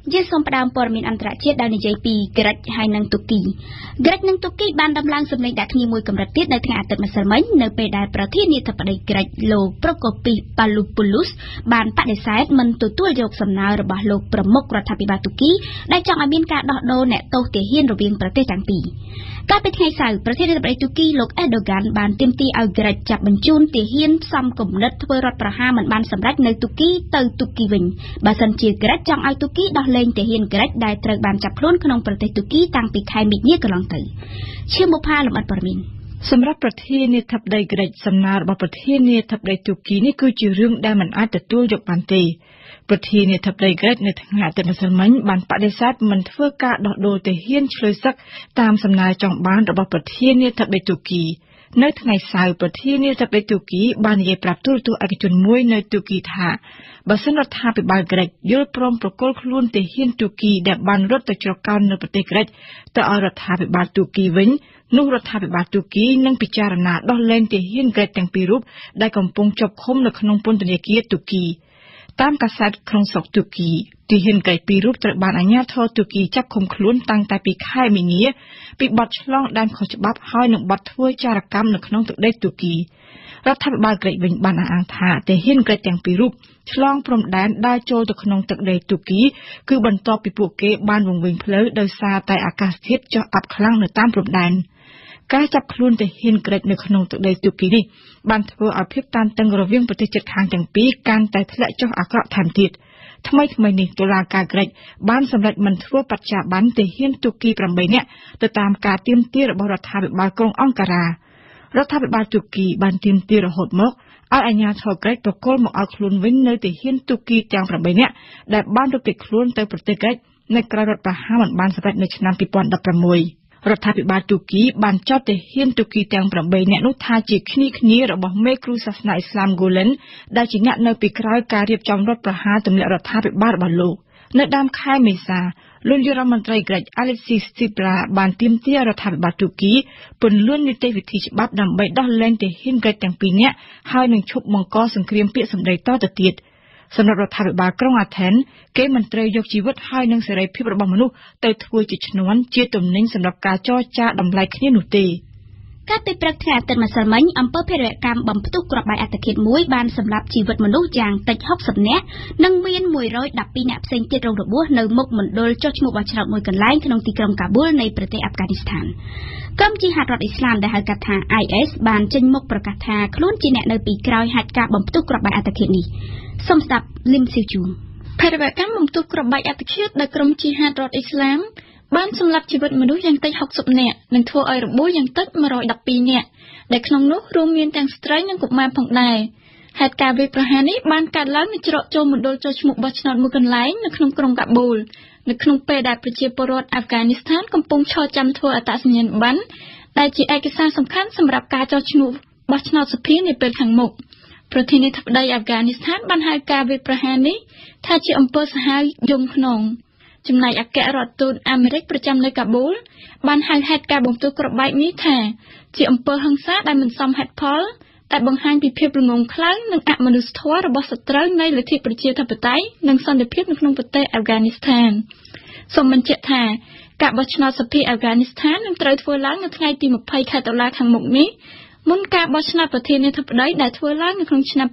ជាសូមផ្ដើមព័ត៌មានអន្តរជាតិដែលនិយាយពីក្រិចហើយនិងទូគីក្រិចនិងទូគីបានដំឡើងសម្លេងដាក់គ្នាមួយកម្រិតទៀតនៅថ្ងៃអាទិត្យម្សិលមិញនៅពេលដែលប្រធានាធិបតីក្រិចលោក Prokopis Pavlopoulos បានបដិសេធមិនទទួលយកសំណើរបស់លោកប្រមុខរដ្ឋាភិបាលទូគីដែលចង់ឲ្យមានការដោះដូរអ្នកទោសទាហានរវាងប្រទេសទាំងពីរកាលពីថ្ងៃសៅរ៍ប្រធានាធិបតីទូគីលោក Erdogan បានទាមទារឲ្យក្រិចចាប់បញ្ជូនទាហានផ្សំគំនិតធ្វើរដ្ឋប្រហារមិនបានសម្រេចនៅទូគីទៅទូគីវិញបើសិនជាក្រិចចង់ឲ្យទូគីដោះលែងទាហានក្រិចដែលត្រូវបានចាប់ខ្លួនក្នុងប្រទេសទូគីតាំងពីខែមិនិនាកន្លងទៅឈាមបុប្ផាលំអិតព័ត៌មានសម្រាប់ប្រធានាធិបតីក្រិចសំណើរបស់ប្រធានាធិបតីទូគីនេះគឺជារឿងដែលមិនអាចទទួលយកបានទេប្រធានាធិបតីក្រិចនៅថ្ងៃអាទិត្យម្សិលមិញបានបដិសេធមិនធ្វើការដោះដូរទាហានឆ្លើយសឹកតាមសំណើចង់បានរបស់ប្រធានាធិបតីទូគីនៅថ្ងៃសៅរ៍ប្រធានាធិបតីទូគីបាននិយាយប្រាប់ទូរទស្សន៍ឯកជនមួយនៅទូគីថាបើសិនរដ្ឋាភិបាលក្រិចយល់ព្រមប្រគល់ខ្លួនទាហានទូគីដែលបានរត់ទៅជ្រកកោននៅប្រទេសក្រិចទៅឲ្យរដ្ឋាភិបាលទូគីវិញនោះរដ្ឋាភិបាលទូគីនឹងពិចារណាដោះលែងទាហានក្រិចទាំងពីររូបដែលកំពុងជាប់ឃុំនៅក្នុងពន្ធនាគារទូគីតាមកាសែតក្នុងស្រុកទូគីទាហានក្រិចពីររូបត្រូវបានអាជ្ញាធរទូគីចាប់ឃុំខ្លួនតាំងតែពីខែមីនាពីបទឆ្លងដែនខុសច្បាប់ហើយនឹងបទធ្វើចារកម្មនៅក្នុងទឹកដីទូគីរដ្ឋាភិបាលក្រិចវិញបានអះអាងថាទាហានក្រិចទាំងពីររូបឆ្លងព្រំដែនដើរចូលទៅក្នុងទឹកដីទូគីគឺបន្ទាប់ពីពួកគេបានវង្វេងផ្លូវដោយសារតែអាកាសធាតុចុះអាប់ខ្លាំងនៅតាមព្រំដែនការចាប់ខ្លួនទាហានក្រិចនៅក្នុងទឹកដីទូគីនេះបានធ្វើឲ្យភាពតានតឹងរវាងប្រទេសជិតខាងទាំងពីរកាន់តែធ្លាក់ចុះអាក្រក់ថែមទៀតថ្មីនេះតុលាការក្រិចបានសម្រេចមិនធ្វើបច្ច័យប័ណ្ណទាហានទូគី8នាក់ទៅតាមការទាមទាររបស់រដ្ឋាភិបាលក្រុងអង្ការ៉ារដ្ឋាភិបាលទូគីបានទាមទាររហូតមកឲ្យអាជ្ញាធរក្រិចប្រគល់មកឲ្យខ្លួនវិញនៅទាហានទូគីទាំង8នាក់ដែលបានរត់គេចខ្លួនទៅប្រទេសក្រិចនៅក្រៅរដ្ឋប្រហារមិនបានសម្រេចនៅឆ្នាំ2016រដ្ឋាភិបាលទូគីបានចោទទាហានទូគីទាំង8នាក់នោះថាជាគ្នារបស់មេគ្រូសាសនាអ៊ីស្លាមហ្គូលែនដែលជាអ្នកនៅពីក្រោយការរៀបចំរដ្ឋប្រហារទម្លាក់រដ្ឋាភិបាលរបស់លោកនៅដើមខែមេសាលោកនាយរដ្ឋមន្ត្រីក្រិច Alexis Tsipras បានទាមទាររដ្ឋាភិបាលទូគីពន្លឿននីតិវិធីច្បាប់ដើម្បីដោះលែងទាហានក្រិចទាំងពីរនាក់ហើយនឹងឈប់បង្កសង្គ្រាមពាក្យសម្ដីតទៅទៀតសម្រាប់រដ្ឋាភិបាលក្រុងអាថែនគេមិនត្រូវយកជីវិតហើយនិងសេរីភាពរបស់មនុស្សទៅធ្វើជាឈ្នាន់ជាទំនិញសម្រាប់ការចរចាតម្លៃគ្នានោះទេកាលពីព្រឹកថ្ងៃអាទិត្យម្សិលមិញអំពើភេរវកម្មបំផ្ទុះគ្រាប់បែកអត្តឃាតមួយបានសម្លាប់ជីវិតមនុស្សយ៉ាងតិច60នាក់និងមាន112នាក់ផ្សេងទៀតរងរបួសនៅមុខមណ្ឌលចុះឈ្មោះបោះឆ្នោតមួយកន្លែងក្នុងទីក្រុងកាប៊ូលនៃប្រទេសអាហ្វហ្គានីស្ថានក្រុមជីហាតរដ្ឋអ៊ីស្លាមដែលហៅកាត់ថា IS បានចេញមុខប្រកាសថាខ្លួនជាអ្នកនៅពីក្រោយហេតុការណ៍បំផ្ទុះគ្រាប់បែកអត្តឃាតនេះសូមស្ដាប់លឹមស៊ីជួងភេរវកម្មបំផ្ទុះគ្រាប់បែកអត្តឃាតដោយក្រុមជីហាតរដ្ឋអ៊ីស្លាមបានសម្លាប់ជីវិតមនុស្សយ៉ាងតិច60នាក់និងធ្វើឲ្យរបួសយ៉ាងតិច112នាក់ដែលក្នុងនោះរួមមានទាំងស្ត្រីនិងកុមារផងដែរហេតុការណ៍វាយប្រហារនេះបានកើតឡើងនៅច្រកចូលមណ្ឌលចុះឈ្មោះបោះឆ្នោតមួយកន្លែងនៅក្នុងក្រុងកាប៊ូលនៅក្នុងពេលដែលប្រជាពលរដ្ឋអាហ្វហ្គានីស្ថានកំពុងឈរចាំធ្វើអត្តសញ្ញាណប័ណ្ណដែលជាឯកសារសំខាន់សម្រាប់ការចុះឈ្មោះបោះឆ្នោតសភានាពេលខាងមុខប្រធានាធិបតីអាហ្វហ្គានីស្ថានបានហៅការវាយប្រហារនេះថាជាអំពើសាហាវយំខ្នងចំណែកអគ្គរដ្ឋទូតអាមេរិកប្រចាំនៅកាប៊ូលបានហៅហេតុការបំផ្ទុះគ្រាប់បែកនេះថាជាអំពើហិង្សាដែលមិនសមហេតុផលតែបង្ហាញពីភាពរងំខ្លៅនិងអមនុស្សធម៌របស់សត្រូវនៃលទ្ធិប្រជាធិបតេយ្យនិងសន្តិភាពនៅក្នុងប្រទេសអាហ្វហ្គានីស្ថានសូមបញ្ជាក់ថាការបោះឆ្នោតសភាអាហ្វហ្គានីស្ថាននឹងត្រូវធ្វើឡើងនៅថ្ងៃទី20ខែតុលាខាងមុខនេះមុនការបោះឆ្នោតប្រធានាធិបតីដែលធ្វើឡើងនៅក្នុងឆ្នាំ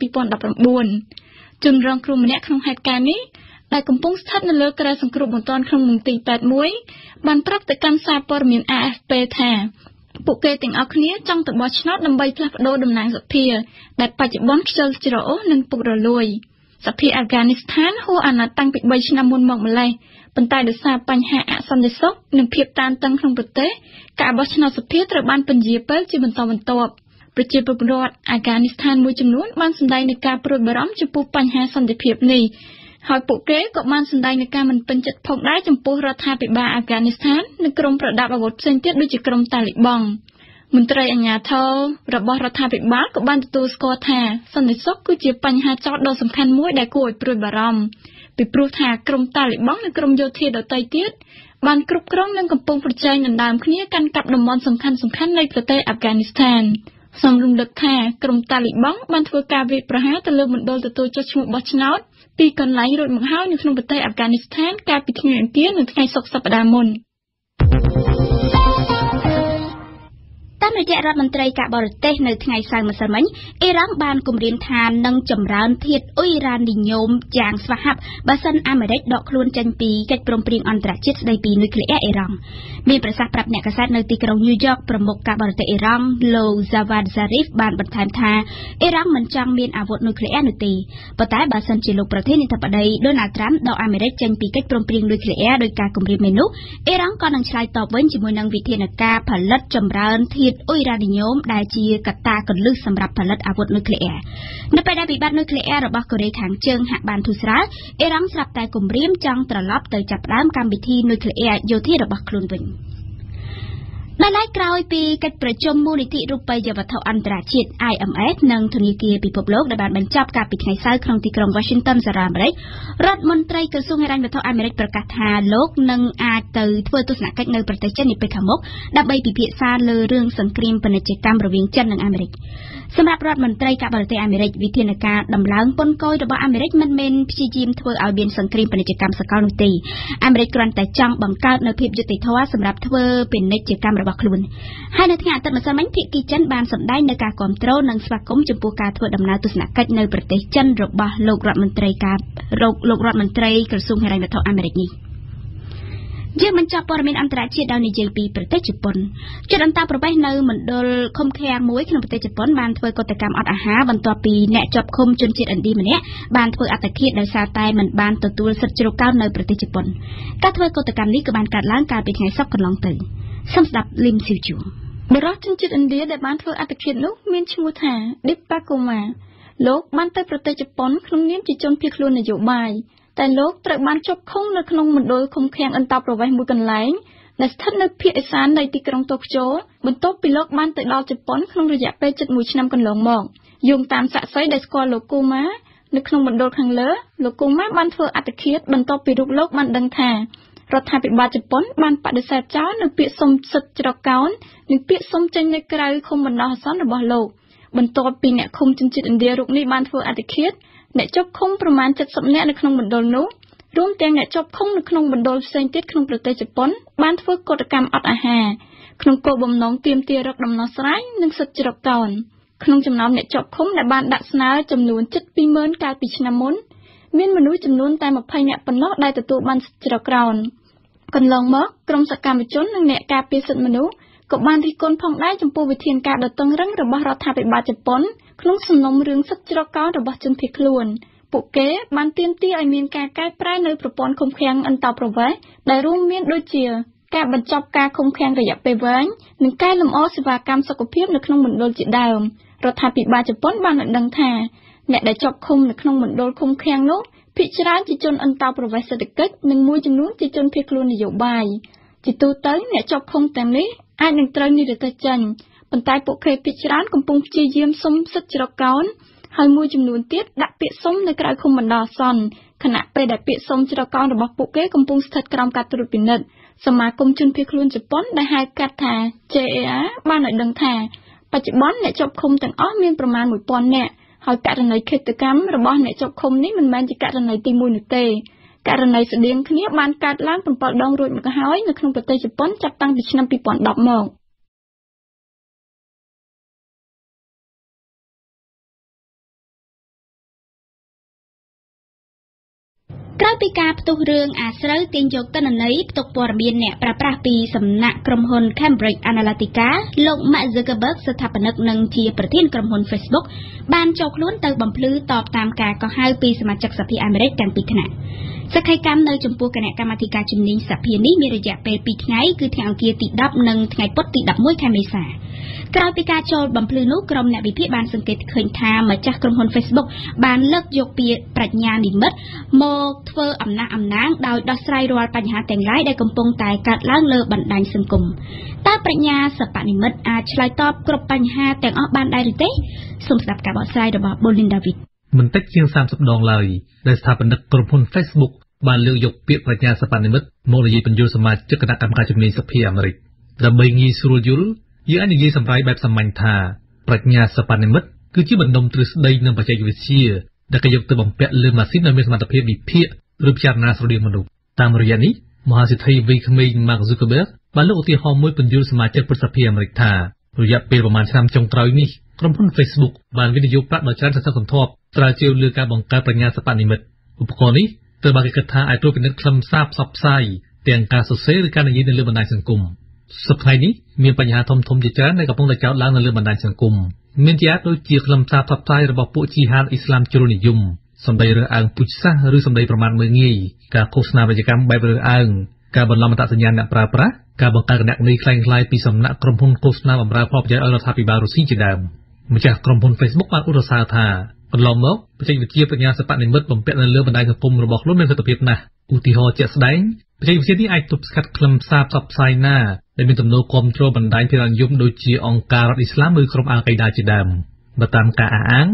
2019ជនរងគ្រោះម្នាក់ក្នុងហេតុការណ៍នេះដែលកំពុងស្ថិតនៅលើក្រែសង្គ្រោះបន្ទាន់ក្នុងមន្ទីរពេទ្យមួយបានប្រាប់ទៅកាន់សារព័ត៌មាន AFP ថាពួកគេទាំងអស់គ្នាចង់ទៅបោះឆ្នោតដើម្បីផ្លាស់ប្ដូរតំណាងសភាដែលបច្ចុប្បន្នខ្ជិលច្រអូសនិងពុករលួយសភាអាហ្វហ្គានីស្ថានហួសអាណត្តិតាំងពី3ឆ្នាំមុនមកម្លេះប៉ុន្តែដោយសារបញ្ហាអសន្តិសុខនិងភាពតានតឹងក្នុងប្រទេសការបោះឆ្នោតសភាត្រូវបានពន្យាពេលជាបន្តបន្ទាប់ប្រជាពលរដ្ឋអាហ្វហ្គានីស្ថានមួយចំនួនបានសម្ដែងនឹងការព្រួយបារម្ភចំពោះបញ្ហាសន្តិភាពនេះហើយពួកគេក៏បានសម្ដែងនឹងការមិនពេញចិត្តផងដែរចំពោះរដ្ឋាភិបាលអាហ្វហ្គានីស្ថាននិងក្រុមប្រដាប់អាវុធផ្សេងទៀតដូចជាក្រុមតាលីបង់មន្ត្រីអាជ្ញាធររបស់រដ្ឋាភិបាលក៏បានទទួលស្គាល់ថាសន្តិសុខគឺជាបញ្ហាចោទដ៏សំខាន់មួយដែលគួរឲ្យព្រួយបារម្ភពីព្រោះថាក្រុមតាលីបង់និងក្រុមយោធាដទៃទៀតបានគ្រប់គ្រងនិងកំពុងប្រជែងដណ្ដើមគ្នាកាន់កាប់តំបន់សំខាន់នៃប្រទេសអាហ្វហ្គានីស្ថានសូមរំលឹកថាក្រុមតាលីបង់បានធ្វើការវាយប្រហារទៅលើមណ្ឌលទទួលចុះឈ្មោះបោះឆ្នោតពីកន្លែងរួចមកហើយនៅក្នុងប្រទេសអាហ្វហ្គានីស្ថានកាលពីថ្ងៃអង្គារនិងថ្ងៃសុក្រសប្តាហ៍មុនតាមរយៈរដ្ឋមន្ត្រីការបរទេសនៅថ្ងៃសៅរ៍ម្សិលមិញអ៊ីរ៉ង់បានគម្រាមថានឹងចម្រើនធាតុអ៊ុយរ៉ានីញ៉ូមយ៉ាងស្វាហាប់បើសិនអាមេរិកដកខ្លួនចេញពីកិច្ចព្រមព្រៀងអន្តរជាតិស្តីពីនុយក្លេអ៊ែរអ៊ីរ៉ង់មានប្រសាសន៍ប្រាប់អ្នកកាសែតនៅទីក្រុងញូវយ៉កប្រមុខការបរទេសអ៊ីរ៉ង់លោក Javad Zarif បានបន្ថែមថាអ៊ីរ៉ង់មិនចង់មានអាវុធនុយក្លេអ៊ែរនោះទេប៉ុន្តែបើសិនជាលោកប្រធានាធិបតី Donald Trump ដកអាមេរិកចេញពីកិច្ចព្រមព្រៀងនុយក្លេអ៊ែរដោយការគម្រាមនេះនោះអ៊ីរ៉ង់ក៏នឹងឆ្លើយតបវិញជាមួយនឹងវិធានការផលិតចម្រើនធាតុអ៊ុយរ៉ានីញ៉ូមដែលជាកត្តាគន្លឹះសម្រាប់ផលិតអាវុធនុយក្លេអ៊ែរនៅពេលដែលវិបត្តិនុយក្លេអ៊ែររបស់កូរ៉េខាងជើងហាក់បានធូរស្រាលអ៊ីរ៉ង់ស្រាប់តែគម្រាមចង់ត្រឡប់ទៅចាប់ផ្ដើមកម្មវិធីនុយក្លេអ៊ែរយោធារបស់ខ្លួនវិញនៅឡែកក្រោយពីកិច្ចប្រជុំមូលនិធិរូបិយវត្ថុអន្តរជាតិ IMF និងធនាគារពិភពលោកដែលបានបញ្ចប់កាលពីថ្ងៃសៅរ៍ក្នុងទីក្រុង Washington សហរដ្ឋអាមេរិករដ្ឋមន្ត្រីក្រសួងហិរញ្ញវត្ថុអាមេរិកប្រកាសថាលោកនឹងអាចទៅធ្វើទស្សនកិច្ចនៅប្រទេសចិននាពេលខាងមុខដើម្បីពិភាក្សាលើរឿងសង្គ្រាមពាណិជ្ជកម្មរវាងចិននិងអាមេរិកសម្រាប់រដ្ឋមន្ត្រីការបរទេសអាមេរិកវិធានការដំឡើងពន្ធគយរបស់អាមេរិកមិនមែនព្យាយាមធ្វើឲ្យមានសង្គ្រាមពាណិជ្ជកម្មសកលនោះទេអាមេរិកគ្រាន់តែចង់បង្កើតនូវភាពយុត្តិធម៌សម្រាប់ធ្វើពាណិជ្ជកម្មរបស់ខ្លួនហើយនៅថ្ងៃអាទិត្យម្សិលមិញភាគីចិនបានសម្ដែងនូវការគាំទ្រនិងស្វាគមន៍ចំពោះការធ្វើដំណើរទស្សនកិច្ចនៅប្រទេសចិនរបស់លោករដ្ឋមន្ត្រីក្រសួងហិរញ្ញវត្ថុអាមេរិកនេះយើងបញ្ចប់ព័ត៌មានអន្តរជាតិដោយនិយាយពីប្រទេសជប៉ុនជនអន្តោប្រវេសន៍នៅមណ្ឌលឃុំឃាំងមួយក្នុងប្រទេសជប៉ុនបានធ្វើកតកម្មអត់អាហារបន្ទាប់ពីអ្នកជាប់ឃុំជនជាតិឥណ្ឌាម្នាក់បានធ្វើអត្តឃាតដោយសារតែមិនបានទទួលសិទ្ធិជ្រកកោននៅប្រទេសជប៉ុនការធ្វើកតកម្មនេះក៏បានកើតឡើងកាលពីថ្ងៃសុក្រកន្លងទៅសូមស្ដាប់លឹមស៊ីវជួបរិសុទ្ធជនជាតិឥណ្ឌាដែលបានធ្វើអត្តឃាតនោះមានឈ្មោះថា Dipakuma លោកបានទៅប្រទេសជប៉ុនក្នុងនាមជាជនភៀសខ្លួននយោបាយតែលោកត្រូវបានជាប់ឃុំនៅក្នុងមណ្ឌលឃុំឃាំងអន្តោប្រវេសន៍មួយកន្លែងដែលស្ថិតនៅភាគឦសាននៃទីក្រុងតូក្យូបន្ទាប់ពីលោកបានទៅដល់ជប៉ុនក្នុងរយៈពេលជិត1ឆ្នាំកន្លងមកយោងតាមសាក្សីដែលស្គាល់លោកគូម៉ានៅក្នុងមណ្ឌលខាងលើលោកគូម៉ាបានធ្វើអត្តឃាតបន្ទាប់ពីរូបលោកបានដឹងថារដ្ឋាភិបាលជប៉ុនបានបដិសេធចោលនៅពាក្យសុំសិទ្ធិជ្រកកោននិងពាក្យសុំចេញនៅក្រៅឃុំបណ្ដោះអាសន្នរបស់លោកបន្ទាប់ពីអ្នកឃុំជនជាតិឥណ្ឌារូបនេះបានធ្វើអត្តឃាតអ្នកជាប់ឃុំប្រមាណ70នាក់នៅក្នុងមណ្ឌលនោះរួមទាំងអ្នកជាប់ឃុំនៅក្នុងមណ្ឌលផ្សេងទៀតក្នុងប្រទេសជប៉ុនបានធ្វើកតកម្មអត់អាហារក្នុងគោលបំណងទាមទាររកដំណោះស្រាយនិងសិទ្ធិជ្រកកោនក្នុងចំណោមអ្នកជាប់ឃុំដែលបានដាក់ស្នើចំនួនជិត 20,000 កាលពីឆ្នាំមុនមានមនុស្សចំនួនតែ20នាក់ប៉ុណ្ណោះដែលទទួលបានសិទ្ធិជ្រកកោនកន្លងមកក្រុមសកម្មជននិងអ្នកការពារសិទ្ធិមនុស្សក៏បានរិះគន់ផងដែរចំពោះវិធានការដ៏តឹងរ៉ឹងរបស់រដ្ឋាភិបាលជប៉ុនក្នុងសំណុំរឿងសិទ្ធិជ្រកកោនរបស់ជនភៀសខ្លួនពួកគេបានទាមទារឲ្យមានការកែប្រែនៅប្រព័ន្ធឃុំឃាំងអន្តោប្រវេសន៍ដែលរួមមានដូចជាការបញ្ចប់ការឃុំឃាំងរយៈពេលវែងនិងកែលម្អសេវាកម្មសុខភាពនៅក្នុងមណ្ឌលជាដើមរដ្ឋាភិបាលជប៉ុនបានឲ្យដឹងថាអ្នកដែលជាប់ឃុំនៅក្នុងមណ្ឌលឃុំឃាំងនោះភាគច្រើនជាជនអន្តោប្រវេសន៍សេដ្ឋកិច្ចនិងមួយចំនួនជាជនភៀសខ្លួននយោបាយជាទូទៅអ្នកជាប់ឃុំទាំងនេះអាចនឹងត្រូវនិរទេសចេញប៉ុន្តែពួកគេភាគច្រើនកំពុងព្យាយាមសុំសិទ្ធិជ្រកកោនហើយមួយចំនួនទៀតដាក់ពាក្យសុំនៅក្រៅឃុំបណ្ដោះអាសន្នខណៈពេលដែលពាក្យសុំជ្រកកោនរបស់ពួកគេកំពុងស្ថិតក្រោមការត្រួតពិនិត្យសមាគមជនភៀសខ្លួនជប៉ុនដែលហៅកាត់ថា JAR បានឲ្យដឹងថាបច្ចុប្បន្នអ្នកជាប់ឃុំទាំងអស់មានប្រមាណ 1,000 នាក់ហើយករណីឃាតកម្មរបស់អ្នកជាប់ឃុំនេះមិនមែនជាករណីទី1នោះទេករណីស្តៀងគ្នាបានកើតឡើង7ដងរួចមកហើយនៅក្នុងប្រទេសជប៉ុនចាប់តាំងពីឆ្នាំ2010មកក្រោយពីការផ្ទុះរឿងអាស្រូវទាញយកទិន្នន័យផ្ទុកព័ត៌មានអ្នកប្រើប្រាស់ពីសំណាក់ក្រុមហ៊ុន Cambridge Analytica លោក Mark Zuckerberg ស្ថាបនិកនិងជាប្រធានក្រុមហ៊ុន Facebook បានចូលខ្លួនទៅបំភ្លឺតបតាមការកោះហៅពីសមាជិកសភាអាមេរិកទាំងពីរថ្នាក់សក្ខីកម្មនៅចំពោះគណៈកម្មាធិការជំនាញសភានេះមានរយៈពេល2ថ្ងៃគឺថ្ងៃអង្គារទី10និងថ្ងៃពុធទី11ខែមេសាក្រោយពីការចូលបំភ្លឺនោះក្រុមអ្នកវិភាគបានសង្កេតឃើញថាម្ចាស់ក្រុមហ៊ុន Facebook បានលើកយកពាក្យប្រាជ្ញានិម្មិតមកធ្វើអំណះអំណាងដោយដោះស្រាយរាល់បញ្ហាទាំងឡាយដែលកំពុងតែកើតឡើងលើបណ្ដាញសង្គមតើប្រាជ្ញាសព្វនិម្មិតអាចឆ្លើយតបគ្រប់បញ្ហាទាំងអស់បានដែរឬទេសូមស្ដាប់ការបកស្រាយរបស់ Bolin David មិនតិចជាង30ដងឡើយដែលស្ថាបនិកក្រុមហ៊ុន Facebook បានលើកយកពាក្យប្រាជ្ញាសព្វនិម្មិតមកនិយាយបញ្យល់សមាជិកគណៈកម្មការជំនាញសភាអាមេរិកដើម្បីងាយស្រួលយល់យើងអាចនិយាយសម្រាយបែបសាមញ្ញថាប្រាជ្ញាសព្វនិម្មិតគឺជាបណ្ដុំទ្រឹស្ដីនិងបច្ចេកវិទ្យាដែលគេយកទៅបំពាក់លើម៉ាស៊ីនដែលមានសមត្ថភាពវិភាគឬពិចារណាស្រដៀងមនុស្សតាមរយៈនេះមហាសេដ្ឋីវ័យក្មេង Mark Zuckerberg បានលើកឧទាហរណ៍មួយពន្យល់សមាជិកព្រឹទ្ធសភាអាមេរិកថារយៈពេលប្រមាណឆ្នាំចុងក្រោយនេះក្រុមហ៊ុន Facebook បានវិនិយោគប្រាក់ដ៏ច្រើនសន្ធឹកសន្ធាប់ស្រាវជ្រាវលើការបង្កើតបញ្ញាសិប្បនិម្មិតឧបករណ៍នេះត្រូវបានគេគិតថាអាចត្រួតពិនិត្យខ្លឹមសារផ្សព្វផ្សាយទាំងការសរសេរឬការនិយាយនៅលើបណ្ដាញសង្គមសប្តាហ៍នេះមានបញ្ហាធំៗជាច្រើនដែលកំពុងតែចោទឡើងនៅលើបណ្ដាញសង្គមមានជាដូចជាខ្លឹមសារផ្សព្វផ្សាយរបស់ពួកជីហាតអ៊ីស្លាមជ្រុលនិយមសម្ដីរើសអើងពូជសាសន៍ឬសម្ដីប្រមាថមើលងាយការឃោសនាពាណិជ្ជកម្មបែបរើសអើងការបន្លំអត្តសញ្ញាណអ្នកប្រើប្រាស់ការបង្កើតគណនីคล้ายៗពីសំណាក់ក្រុមហ៊ុនឃោសនាបម្រើផលប្រយោជន៍ឲ្យរដ្ឋាភិបាលរុស្ស៊ីជាដើមម្ចាស់ក្រុមហ៊ុន Facebook បានឧទ្ទិសថាកន្លងមកបច្ចេកវិទ្យាបញ្ញាសិប្បនិម្មិតបំពាក់នៅលើបណ្ដាញសង្គមរបស់ខ្លួនមានប្រសិទ្ធភាពណាស់ឧទាហរណ៍ជាក់ស្ដែងបច្ចេកវិទ្យានេះអាចទប់ស្កាត់ខ្លឹមសារផ្សព្វផ្សាយណាដែលមានទំនោរគាំទ្របណ្ដាញភាគនិយមដូចជាអង្គការរដ្ឋអ៊ីស្លាមឬក្រុមអាល់កៃដាជាដើមបើតាមការអះអាង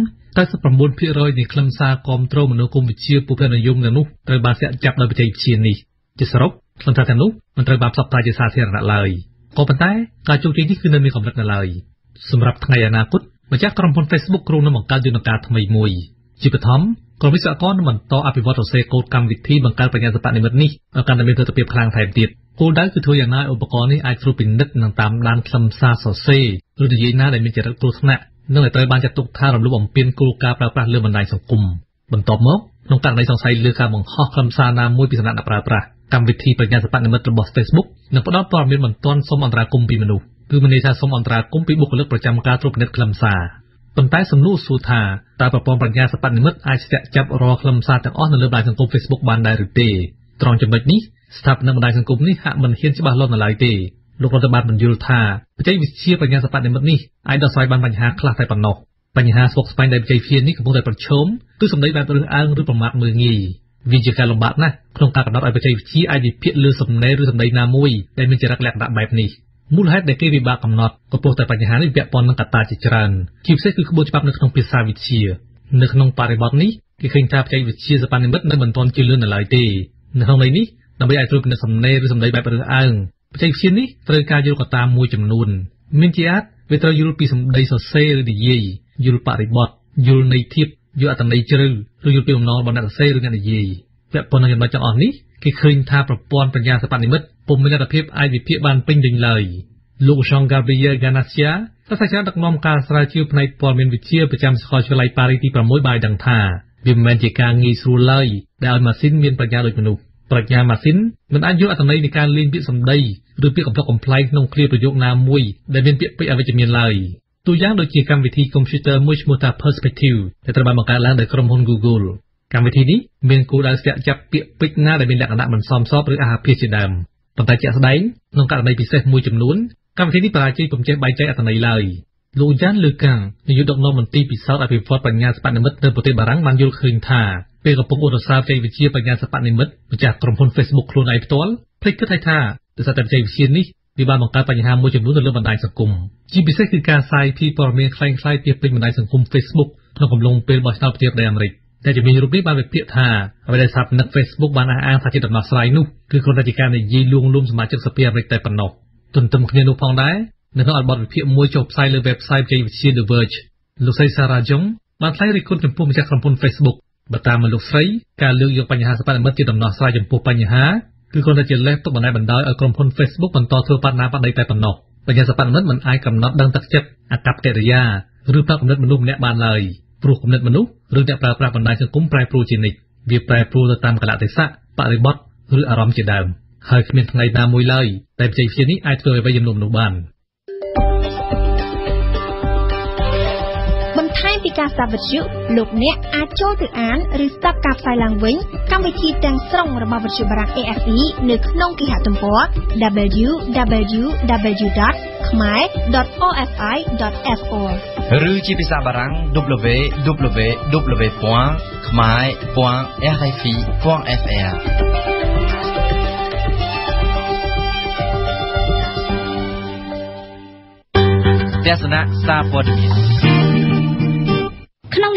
99% នៃខ្លឹមសារគាំទ្រមនោគមវិជ្ជាពុទ្ធនិយមទាំងនោះត្រូវបានស្ទាក់ចាប់ដោយបច្ចេកវិទ្យានេះជាសរុបខ្លឹមសារទាំងនោះមិនត្រូវបានផ្សព្វផ្សាយជាសាធារណៈឡើយក៏ប៉ុន្តែការជោគជ័យនេះគឺនៅមានកម្រិតនៅឡើយសម្រាប់ថ្ងៃអនាគតម្ចាស់ក្រុមហ៊ុន Facebook គ្រោងនឹងបង្កើតយន្តការថ្មីមួយជាបឋមក្រុមវិស្វករនឹងបន្តអភិវឌ្ឍសរសេរកូដកម្មវិធីបង្កើតបញ្ញាសិប្បនិម្មិតនេះឲ្យកាន់តែមានប្រសិទ្ធភាពខ្លាំងថែមទៀតគោលដៅគឺធ្វើយ៉ាងណាឧបករណ៍នេះអាចត្រួតពិនិត្យនិងតាមដានខ្លឹមសារសរសេរឬនិយាយណាដែលមានចរិតគ្រោះថ្នាក់និងដែលត្រូវបានចាត់ទុកថារំលោភបំពានគោលការណ៍ប្រើប្រាស់លើបណ្ដាញសង្គមបន្ទាប់មកក្នុងករណីសង្ស័យលើការបង្ហោះខ្លឹមសារណាមួយពីសំណាក់អ្នកប្រើប្រាស់កម្មវិធីបញ្ញាសិប្បនិម្មិតរបស់ Facebook នឹងផ្ដល់ព័ត៌មានបន្ទាន់សុំអន្តរាគមន៍ពីមនុស្សគឺមានន័យថាសុំអន្តរាគមន៍ពីបុគ្គលិកប្រចាំការត្រួតពិនិត្យខ្លឹមសារប៉ុន្តែសំណួរសួរថាតើប្រព័ន្ធបញ្ញាសិប្បនិម្មិតអាចស្ទាក់ចាប់រាល់ខ្លឹមសារទាំងអស់នៅលើបណ្ដាញសង្គម Facebook បានដែរឬទេត្រង់ចំណុចនេះស្ថាបនិកបណ្ដាញសង្គមនេះហាក់មិនហ៊ានច្បាស់លាស់នៅឡើយទេលោករដ្ឋបាលបញ្យល់ថាបច្ចេកវិទ្យាបញ្ញាសិប្បនិម្មិតនេះអាចដោះស្រាយបានបញ្ហាខ្លះតែប៉ុណ្ណោះបញ្ហាស្មុគស្មាញដែលបច្ចេកវិទ្យានេះកំពុងតែប្រឈមគឺសម្ដីបែបរើសអើងឬប្រមាថមើលងាយវាជាការលំបាកណាស់ក្នុងការកំណត់ឲ្យបច្ចេកវិទ្យាអាចវិភាគលើសំណេរឬសម្ដីណាមួយដែលមានចរិតលក្ខណៈបែបនេះមូលហេតុដែលគេពិបាកកំណត់ក៏ព្រោះតែបញ្ហានេះពាក់ព័ន្ធនឹងកត្តាជាច្រើនជាពិសេសគឺក្បួនច្បាប់នៅក្នុងភាសាវិទ្យានៅក្នុងបរិបទនេះគេឃើញថាបច្ចេកវិទ្យាសិប្បនិម្មិតនៅមិនទាន់ជឿនលឿននៅឡើយទេនៅក្នុងន័យនេះដើម្បីឲ្យត្រួតពិនិត្យសំណេរឬសម្ដីបែបរើសអើងបច្ចេកវិទ្យានេះត្រូវការយល់កត្តាមួយចំនួនមានជាអាចវាត្រូវយល់ពីសម្ដីសរសេរឬនិយាយយល់បរិបទយល់ន័យធៀបយល់អត្ថន័យជ្រៅឬយល់ពីបំណងរបស់អ្នកសរសេរឬអ្នកនិយាយពាក់ព័ន្ធនឹងចំណុចទាំងអស់នេះគេឃើញថាប្រព័ន្ធបញ្ញាសិប្បនិម្មិតពុំមានលទ្ធភាពអាចវិភាគបានពេញលេញឡើយលោក Jean Gabriel Ganacia សាស្ត្រាចារ្យដឹកនាំការស្រាវជ្រាវផ្នែកព័ត៌មានវិទ្យាប្រចាំសាកលវិទ្យាល័យប៉ារីសទី6បានដឹងថាវាមិនមែនជាការងាយស្រួលឡើយដែលឲ្យម៉ាស៊ីនមានប្រាជ្ញាដូចមនុស្សប្រាជ្ញាម៉ាស៊ីនមិនអាចយល់អត្ថន័យនៃការលេងពាក្យសម្ដីឬពាក្យកំប្លុកកំប្លែងក្នុងគ្រាប្រយោគណាមួយដែលមានពាក្យពេចន៍អវិជ្ជមានឡើយទូយ៉ាងដូចជាកម្មវិធីកុំព្យូទ័រមួយឈ្មោះថា Perspective ដែលត្រូវបានបង្កើតឡើងដោយក្រុមហ៊ុន Google កម្មវិធីនេះមានគោលដៅស្ទាក់ចាប់ពាក្យពេចន៍ណាដែលមានលក្ខណៈមិនសមស្របឬអាហារភាសជាដើមប៉ុន្តែជាក់ស្ដែងក្នុងករណីពិសេសមួយចំនួនកម្មវិធីនេះបរាជ័យពុំចេះបែងចែកអត្ថន័យឡើយលោកយ៉ានលឺកាំងនាយកដឹកនាំមន្ទីរពិសោធន៍អភិវឌ្ឍបញ្ញាសិប្បនិម្មិតនៅប្រទេសបារាំងបានយល់ឃើញថាពេលកំពុងឧស្សាហ៍បច្ចេកវិទ្យាបញ្ញាសិប្បនិម្មិតម្ចាស់ក្រុមហ៊ុន Facebook ខ្លួនឯងផ្ទាល់ភ្លេចគិតឲ្យថាដោយសារតែបច្ចេកវិទ្យានេះវាបានបង្កើតបញ្ហាមួយចំនួននៅលើបណ្ដាញសង្គមជាពិសេសគឺការសាយភាយព័ត៌មានคล้ายៗពីពេញបណ្ដាញសង្គម Facebook ក្នុងកំឡុងពេលបោះឆ្នោតប្រធានាធិបតីអាមេរិកតែជំនាញរូបនេះបានវិភាគថាអ្វីដែលស្ថាបនិក Facebook បានអះអាងថាជាដំណោះស្រាយនោះគឺគ្រាន់តែជាការនិយាយលួងលោមសមាជិកសភាអាមេរិកតែប៉ុណ្ណោះទន្ទឹមគ្នានោះផងដែរនៅក្នុងបទវិភាគមួយចុះផ្សាយលើ website បច្ចេកវិទ្យា The Verge លោកស្រី Sarah Jung បានថ្លែងរិះគន់ចំពោះម្ចាស់ក្រុមហ៊ុន Facebook បើតាមលោកស្រីការលើកយកបញ្ហាសិប្បនិម្មិតជាដំណោះស្រាយចំពោះបញ្ហាគឺគ្រាន់តែជាលេសទុកបណ្ដាបណ្ដោយឲ្យក្រុមហ៊ុន Facebook បន្តធ្វើបាត់ណាបាត់ដីតែប៉ុណ្ណោះបញ្ញាសិប្បនិម្មិតមិនអាចកំណត់ដឹងទឹកចិត្តអាកប្បកិរិយាឬផ្នែកគំនិតមនុស្សម្នាក់បានឡើយព្រោះគំនិតមនុស្សឬអ្នកប្រើប្រាស់បណ្ដាញសង្គមប្រែប្រួលជានិច្ចវាប្រែប្រួលទៅតាមកលៈទេសៈបរិបទឬអារម្មណ៍ជាដើមហើយគ្មានថ្ងៃណាមួយឡើយដែលបច្ចេកវិទ្យានេះអាចធ្វើអ្វីយ៉ាងនោះបានបន្ថែមពីការស្ដាប់វិទ្យុលោកអ្នកអាចចូលទៅអានឬស្ដាប់ការផ្សាយឡើងវិញកម្មវិធីទាំងស្រុងរបស់វិទ្យុបារាំង AFE នៅក្នុងគេហទំព័រ www.khmer.ofi.fr ឬជាភាសាបារាំង www.khmer.rfi.fr ទស្សនៈសារព័ត៌មានក្នុង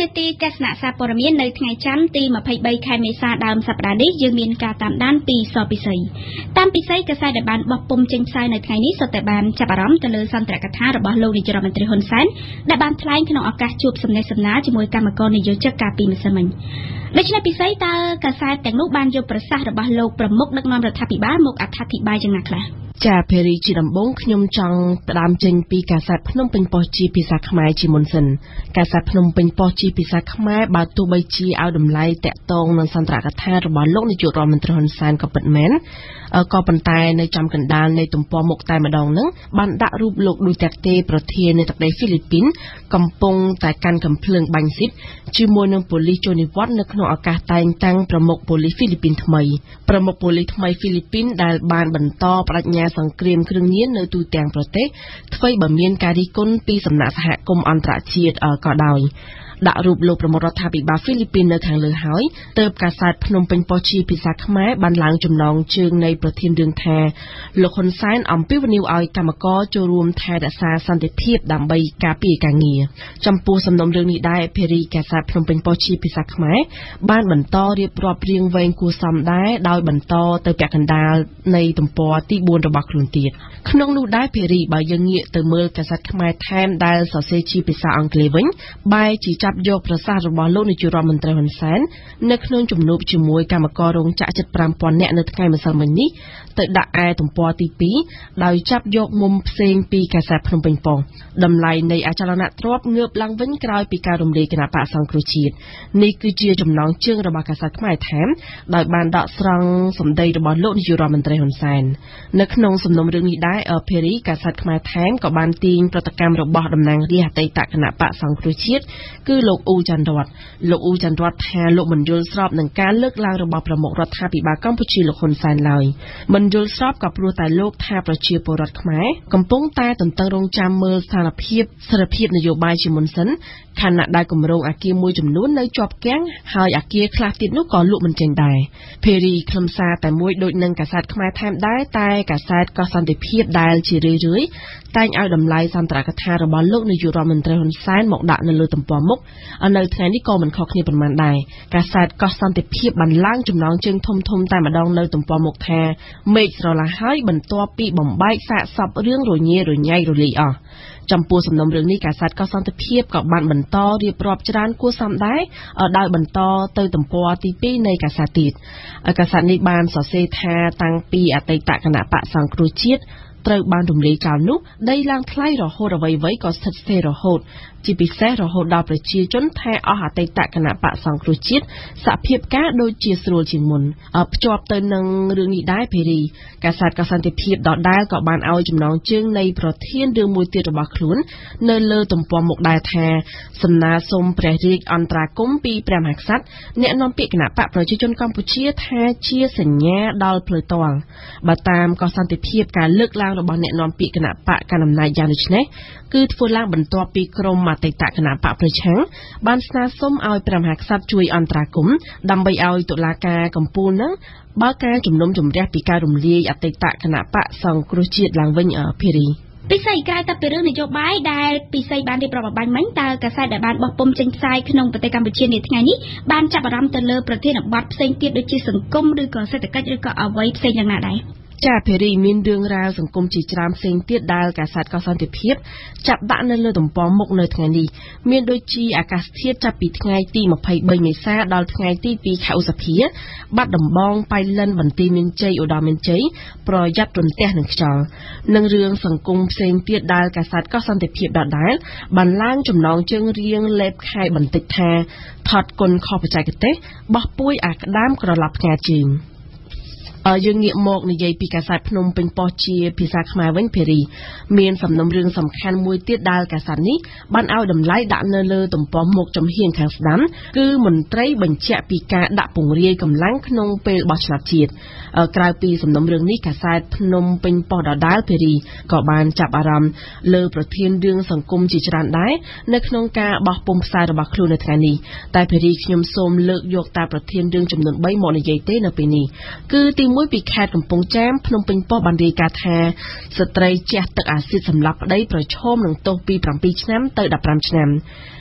នេតិទស្សនៈសារព័ត៌មាននៅថ្ងៃច័ន្ទទី23ខែមេសាដើមសប្តាហ៍នេះយើងមានការតាមដានពីសពិសីតាមពិសីកាសែតដែលបានបោះពុម្ពចេញផ្សាយនៅថ្ងៃនេះសុទ្ធតែបានចាប់អារម្មណ៍ទៅលើសន្ទរកថារបស់លោកនាយរដ្ឋមន្ត្រីហ៊ុនសែនដែលបានថ្លែងក្នុងឱកាសជួបសំណេះសំណាលជាមួយគណៈកម្មការនយោជកកាលពីម្សិលមិញដូច្នេះពិសីតើកាសែតទាំងនោះបានយកប្រសាសន៍របស់លោកប្រមុខដឹកនាំរដ្ឋាភិបាលមកអត្ថាធិប្បាយយ៉ាងណាខ្លះចាភេរីជាដំបូងខ្ញុំចង់ផ្ដើមចេញពីកាសែតភ្នំពេញប៉ុស្តិ៍ជាភាសាខ្មែរជាមុនសិនកាសែតភ្នំពេញប៉ុស្តិ៍ជាភាសាខ្មែរបើទោះបីជាឲ្យតម្លៃតាក់ទងនឹងសន្ទរកថារបស់លោកនាយករដ្ឋមន្ត្រីហ៊ុនសែនក៏ពិតមែនក៏ប៉ុន្តែនៅចំកណ្ដាលនៃទំព័រមុខតែម្ដងហ្នឹងបានដាក់រូបលោកឌូតេតេប្រធានាធិបតីហ្វីលីពីនកំពុងតែកាន់កាំភ្លើងបាញ់ស៊ីតជាមួយនឹងប៉ូលីសចូលនិវត្តន៍នៅក្នុងឱកាសតែងតាំងប្រមុខប៉ូលីសហ្វីលីពីនថ្មីប្រមុខប៉ូលីសថ្មីហ្វីលីពីនដែលបានបន្តបដិញ្ញាសង្គ្រាមគ្រឿងញៀននៅទូទាំងប្រទេសអ្វីបើមានការរិះគន់ពីសំណាក់សហគមន៍អន្តរជាតិក៏ដោយដាក់រូបលោកប្រមុខរដ្ឋាភិបាលហ្វីលីពីននៅខាងលើហើយទើបកាសែតភ្នំពេញប៉ុស្តិ៍ជាភាសាខ្មែរបានឡើងចំណងជើងនៃប្រធានរឿងថាលោកហ៊ុនសែនអំពាវនាវឲ្យកម្មករចូលរួមថែរក្សាសន្តិភាពដើម្បីការពារការងារចំពោះសំណុំរឿងនេះដែរភារីកាសែតភ្នំពេញប៉ុស្តិ៍ជាភាសាខ្មែរបានបន្តរៀបរាប់រៀងវែងគួរសមដែរដោយបន្តទៅពាក់កណ្ដាលនៃទំព័រទី4របស់ខ្លួនទៀតក្នុងនោះដែរភារីបើយើងងាកទៅមើលកាសែតខ្មែរថែមដែលសរសេរជាភាសាអង់គ្លេសវិញបែរជាចាប់យកប្រសាសន៍របស់លោកនាយករដ្ឋមន្ត្រីហ៊ុនសែននៅក្នុងជំនួបជាមួយកម្មកររោងចក្រជិត 5,000 នាក់នៅថ្ងៃម្សិលមិញនេះទៅដាក់ឯទំព័រទី2ដោយចាប់យកមុំផ្សេងពីកាសែតភ្នំពេញប៉ុស្តិ៍តម្លៃនៃអចលនទ្រព្យងើបឡើងវិញក្រោយពីការរំលាយគណបក្សសង្គ្រោះជាតិនេះគឺជាចំណងជើងរបស់កាសែតខ្មែរថែមដោយបានដកស្រង់សម្ដីរបស់លោកនាយករដ្ឋមន្ត្រីហ៊ុនសែននៅក្នុងសំណុំរឿងនេះដែរភារីកាសែតខ្មែរថែមក៏បានទាញប្រតិកម្មរបស់តំណាងរាស្ត្រអតីតគណបក្សសង្គ្រោះជាតិគឺលោកអ៊ូច័ន្ទរតលោកអ៊ូច័ន្ទរតថាលោកមិនយល់ស្របនឹងការលើកឡើងរបស់ប្រមុខរដ្ឋាភិបាលកម្ពុជាលោកហ៊ុនសែនឡើយមិនយល់ស្របក៏ព្រោះតែលោកថាប្រជាពលរដ្ឋខ្មែរកំពុងតែទន្ទឹងរង់ចាំមើលស្ថានភាពសេរីភាពនយោបាយជាមុនសិនខណៈដែលគម្រោងអគារមួយចំនួននៅជាប់គាំងហើយអគារខ្លះទៀតនោះក៏លក់មិនចេញដែរភេរីខ្លឹមសារតែមួយដូចនឹងកាសែតខ្មែរថែមដែរតែកាសែតក៏សន្តិភាពដែលជារឿយៗតែងឲ្យតម្លៃសន្ទរកថារបស់លោកនាយករដ្ឋមន្ត្រីហ៊ុនសែនមកដាក់នៅលើទំព័រមុខនៅថ្ងៃនេះក៏មិនខុសគ្នាប៉ុន្មានដែរកាសែតក៏សន្តិភាពបានឡើងចំណងជើងធំៗតែម្ដងនៅទំព័រមុខថាមេឃស្រឡះហើយបន្ទាប់ពីបំបែកសាកសពរឿងរញ៉េរញ៉ៃរលាយអស់ចំពោះសំណុំរឿងនេះកាសែតក៏សន្តិភាពក៏បានបន្តរៀបរាប់ច្រើនគួរសមដែរដោយបន្តទៅទំព័រទី2នៃកាសែតទៀតកាសែតនេះបានសរសេរថាតាំងពីអតីតគណបក្សសង្គ្រោះជាតិត្រូវបានរំលាយចោលនោះដីឡើងថ្លៃរហូតអ្វីៗក៏ស្ថិតស្ថេររហូតជាពិសេសរហូតដល់ប្រជាជនថាអស់អតីតគណបក្សសង្គ្រោះជាតិសហភាពការដូចជាស្រួលជាងមុនភ្ជាប់ទៅនឹងរឿងនេះដែរភេរីកាសែតក៏សន្តិភាពដដែលក៏បានឲ្យចំណងជើងនៃប្រធានរឿងមួយទៀតរបស់ខ្លួននៅលើទំព័រមុខដែរថាសំណើសុំព្រះរាជអន្តរាគមន៍ពីព្រះមហាក្សត្រអ្នកនាំពាក្យគណបក្សប្រជាជនកម្ពុជាថាជាសញ្ញាដល់ផ្លូវតល់បើតាមក៏សន្តិភាពការលើកឡើងរបស់អ្នកនាំពាក្យគណបក្សកណ្ដាលអំណាចយ៉ាងដូចនេះគឺធ្វើឡើងបន្ទាប់ពីក្រុមអតីតគណបក្សប្រឆាំងបានស្នើសុំឲ្យព្រះមហាក្សត្រជួយអន្តរាគមន៍ដើម្បីឲ្យតុលាការកំពូលនឹងបើកការជំនុំជម្រះពីការរំលាយអតីតគណបក្សសង្គ្រោះជាតិឡើងវិញភារីពិសីក្រៅតែពីរឿងនយោបាយដែលពិសីបានរៀបរាប់បាញ់មិញតើកាសែតដែលបានបោះពុម្ពចេញផ្សាយក្នុងប្រទេសកម្ពុជានាថ្ងៃនេះបានចាប់អារម្មណ៍ទៅលើប្រធានបទផ្សេងទៀតដូចជាសង្គមឬក៏សេដ្ឋកិច្ចឬក៏អ្វីផ្សេងយ៉ាងណាដែរចាភារីមានរឿងរ៉ាវសង្គមជាច្រើនផ្សេងទៀតដែលកាសែតក៏សន្តិភាពចាប់ដាក់នៅលើទំព័រមុខនៅថ្ងៃនេះមានដូចជាអាកាសធាតុចាប់ពីថ្ងៃទី23មេសាដល់ថ្ងៃទី2ខែឧសភាបាត់ដំបងបៃលិនបន្ទាយមានជ័យឧត្តរមានជ័យប្រយ័ត្នរន្ទះនឹងខ្យល់និងរឿងសង្គមផ្សេងទៀតដែលកាសែតក៏សន្តិភាពដដែលបានឡើងចំណងជើងរៀងលេបខែបន្តិចថាថត់គុណខុសបច្ចេកទេសបោះពួយអាក្តាមក្រឡាប់ផ្កាជើងយើងងាកមកនិយាយពីកាសែតភ្នំពេញប៉ុស្តិ៍ជាភាសាខ្មែរវិញភារីមានសំណុំរឿងសំខាន់មួយទៀតដែលកាសែតនេះបានឲ្យតម្លៃដាក់នៅលើទំព័រមុខចំហៀងខាងស្ដាំគឺមន្ត្រីបញ្ជាក់ពីការដាក់ពង្រាយកម្លាំងក្នុងពេលបោះឆ្នោតជាតិក្រៅពីសំណុំរឿងនេះកាសែតភ្នំពេញប៉ុស្តិ៍ដដែលភារីក៏បានចាប់អារម្មណ៍លើប្រធានរឿងសង្គមជាច្រើនដែរនៅក្នុងការបោះពុម្ពផ្សាយរបស់ខ្លួននៅថ្ងៃនេះតែភារីខ្ញុំសូមលើកយកតែប្រធានរឿងចំនួន3មកនិយាយទេនៅពេលនេះគឺទីមួយពីខេត្តកំពង់ចាមភ្នំពេញប៉ុស្តិ៍បានរាយការណ៍ថាស្ត្រីជះទឹកអាស៊ីតសម្លាប់ប្តីប្រឈមនឹងទោសពី7ឆ្នាំទៅ15ឆ្នាំ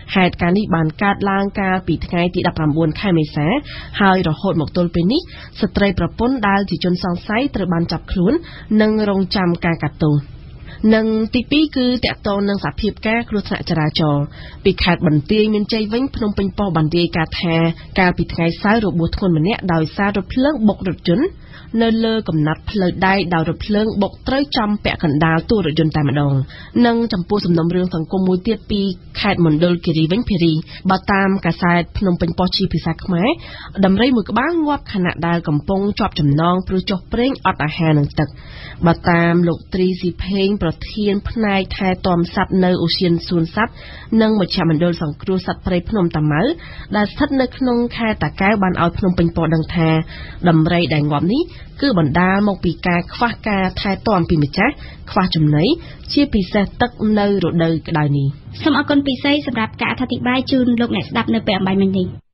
ហេតុការណ៍នេះបានកើតឡើងកាលពីថ្ងៃទី19ខែមេសាហើយរហូតមកទល់ពេលនេះស្ត្រីប្រពន្ធដែលជាជនសង្ស័យត្រូវបានចាប់ខ្លួននិងរងចាំការកាត់ទោសនិងទី2គឺតាក់ទងនឹងសភាពការគ្រោះថ្នាក់ចរាចរណ៍ពីខេត្តបន្ទាយមានជ័យវិញភ្នំពេញប៉ុស្តិ៍បានរាយការណ៍ថាកាលពីថ្ងៃសៅរ៍របួសធ្ងន់ម្នាក់ដោយសាររថភ្លើងបុករថយន្តនៅលើកំណាត់ផ្លូវដែកដោយរថភ្លើងបុកត្រូវចំពាក់កណ្ដាលតួរថយន្តតែម្ដងនិងចំពោះសំណុំរឿងសង្គមមួយទៀតពីខេត្តមណ្ឌលគិរីវិញភារីបើតាមកាសែតភ្នំពេញប៉ុស្តិ៍ជាភាសាខ្មែរដំរីមួយក្បាលងាប់ខណៈដែលកំពុងជាប់ចំណងព្រោះចុះប្រេងអត់អាហារនិងទឹកបើតាមលោកត្រីស៊ីផេងប្រធានផ្នែកថែទាំសត្វនៅឧទ្យានសួនសត្វនិងមជ្ឈមណ្ឌលសង្គ្រោះសត្វព្រៃភ្នំតាម៉ៅដែលស្ថិតនៅក្នុងខេត្តតាកែវបានឲ្យភ្នំពេញប៉ុស្តិ៍ដឹងថាដំរីដែលងាប់នេះគឺបណ្ដាលមកពីការខ្វះការថែទាំពីម្ចាស់ខ្វះចំណីជាពិសេសទឹកនៅរដូវក្តៅនេះសូមអរគុណពិសេសសម្រាប់ការអធិប្បាយជូនលោកអ្នកស្ដាប់នៅពេលអំបញ្ញមិញនេះ